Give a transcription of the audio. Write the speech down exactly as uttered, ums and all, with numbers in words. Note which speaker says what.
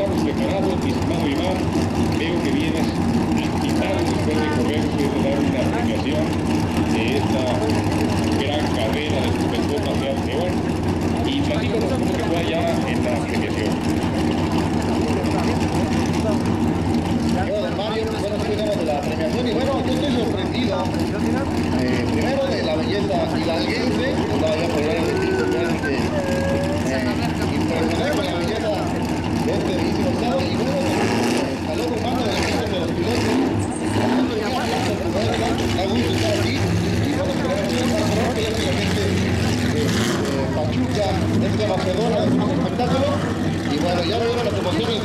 Speaker 1: estamos preparados, mi estimado Iván. Veo que vienes agitado después de correr, después de dar una premiación de esta gran carrera de Juventud Nacional León. Y platícanos cómo te fue allá en la premiación.
Speaker 2: Bueno, Mario, bueno, sí venimos de la premiación y bueno, yo estoy sorprendido. Eh, primero de la belleza hidalguense, estaba ya por allá realmente eh, impresionante con la belleza de este bellísimo estado y bueno, el calor humano de la gente de los pilotos. Da gusto estar aquí y bueno, queremos estar pronto, ya que la gente de Pachuca, este Macedonia, es un espectáculo y bueno, ya vieron las emociones